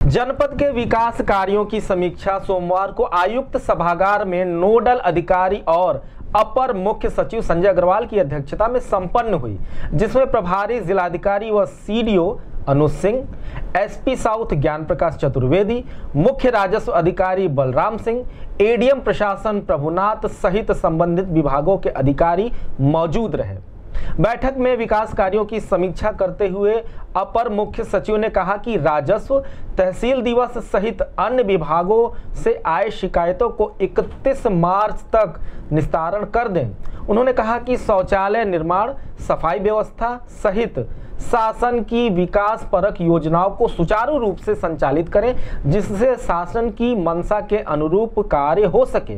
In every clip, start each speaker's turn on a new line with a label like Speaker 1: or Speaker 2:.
Speaker 1: जनपद के विकास कार्यों की समीक्षा सोमवार को आयुक्त सभागार में नोडल अधिकारी और अपर मुख्य सचिव संजय अग्रवाल की अध्यक्षता में संपन्न हुई, जिसमें प्रभारी जिलाधिकारी व CDO Anuj Singh, SP south Gyan Prakash Chaturvedi, मुख्य राजस्व अधिकारी बलराम सिंह, एडीएम प्रशासन प्रभुनाथ सहित संबंधित विभागों के अधिकारी मौजूद रहे। बैठक में विकास कार्यों की समीक्षा करते हुए अपर मुख्य सचिव ने कहा कि राजस्व, तहसील दिवस सहित अन्य विभागों से आए शिकायतों को 31 मार्च तक निस्तारण कर दें। उन्होंने कहा कि शौचालय निर्माण, सफाई व्यवस्था सहित शासन की विकास परक योजनाओं को सुचारू रूप से संचालित करें, जिससे शासन की मंशा के अनुरूप कार्य हो सके।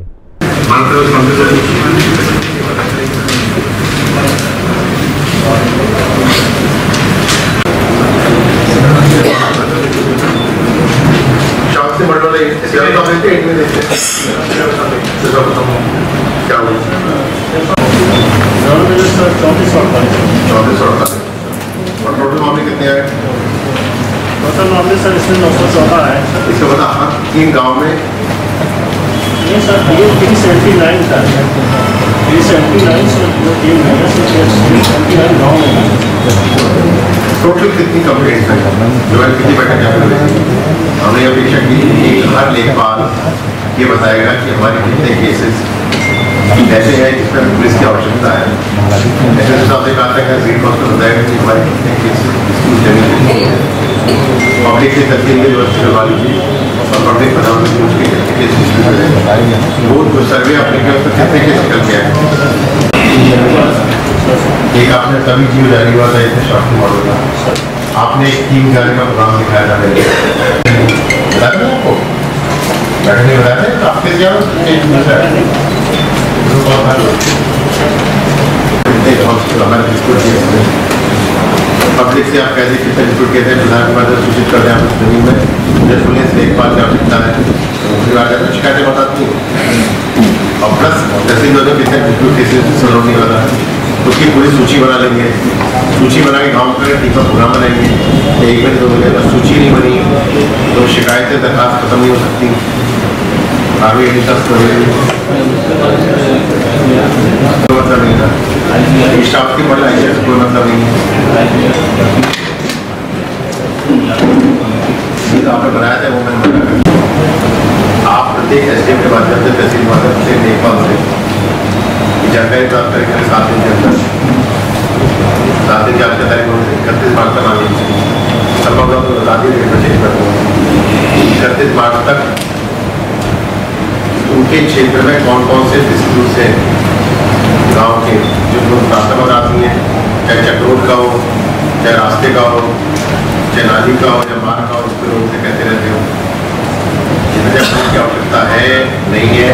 Speaker 2: टोटल मामले कितने आए?
Speaker 3: टोटल मामले सर इसमें 914 है।
Speaker 2: इसका बता हाँ 3 गाँव में
Speaker 3: ये सर ये 379 था। 379 से जो 3 महीने से 379 गाँव में।
Speaker 2: टोटल कितनी कंप्लेंट्स हैं? जो है कितनी बैठक हमने अपेक्षा की कि हर लेखपाल ये बताएगा कि हमारे कितने केसेस ऐसे हैं जिसमें पुलिस की आवश्यकता है। ऐसे हिसाब से कहा था ग्रीन हाउस को बताएगा कि हमारे कितने केसेस पब्लिक से तस्वीर की व्यवस्था करवा लीजिए और पब्लिक प्रधानमंत्री उसके कितने केसेस वो सर्वे आपने किया उसमें कितने केस निकल के आए। एक आपने तभी जीव जारी हुआ था इतने शॉर्ट मॉडल का आपने एक टीम जाने का प्रोग्राम दिखाया था मेरे बताया था आपको बैठने में बताया था आपके क्या पब्लिक से आप कैसे कितने डिस्प्यूट कहते हैं प्रधान सूचित करते हैं आप जमीन में जब पुलिस लेखपाल की आवश्यकता है शिकायतें बताती हैं और प्लस तहसील में कितने डिस्प्यूट केसेस सॉल्व नहीं हो रहा है उसकी पूरी सूची बना लेंगे। सूची बना के गाँव का टीका प्रोग्राम बनाएंगे। 1 महीने 2 महीने अगर सूची नहीं बनी तो शिकायतें दरखास्त खत्म नहीं हो सकती। आगे डिस्कस करेंगे मतलब नहीं था स्टाफ की पढ़ाई से कोई मतलब नहीं है। आपने बनाया था वो मैंने बताया आप प्रत्येक एसडीएम के माध्यम से तहसील माध्यम से लेखपाल से जानकारी प्राप्त करके 7 दिन के अंदर 7 दिन की आवश्यकता है 31 मार्च तक आनी संभव हो तो बता दी चेंज कर दूँगा 31 मार्च तक उनके क्षेत्र में कौन कौन से डिस्प्यूट है गांव के जो लोग प्राथमिक आती हैं चाहे चक्रोड का हो चाहे रास्ते का हो चाहे नाली का हो या मार्ग का हो इस पर लोग से कहते रहते हो जितने की आवश्यकता है नहीं है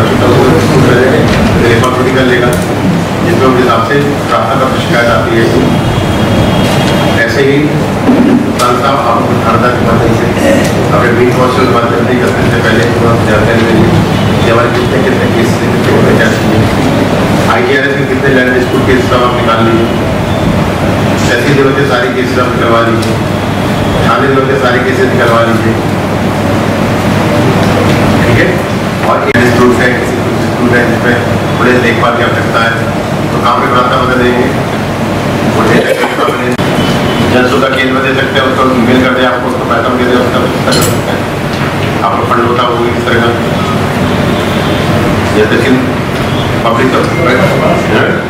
Speaker 2: लेखपाल थोड़ी कर लेगा जिसमें उनके हिसाब से प्राथमिक शिकायत आती है। ऐसे ही संस्था आपको धारणा के माध्यम से अपने ग्रीन कौशल के माध्यम से करने से पहले जानकारी देंगे हमारे कितने कितने केस से कितने होने चाहिए। ITRS में कितने लैंड डिस्प्यूट केस सब आप निकाल लीजिए। तहसील दिवस के सारे केसेस आप निकलवा लीजिए। थाने दिवस के सारे केसेस निकलवा लीजिए। ठीक है और ये डिस्प्यूट है किसी डिस्प्यूट है जिसमें पुलिस देखभाल की आवश्यकता है तो काम में प्रार्थना बदल देंगे। जन सुविधा केंद्र में दे सकते हैं उसको ईमेल कर दें आपको उसको पैसा दे दें उसका कर सकते हैं आपको फंड होता है वो इस तरह का जैसे कि पब्लिक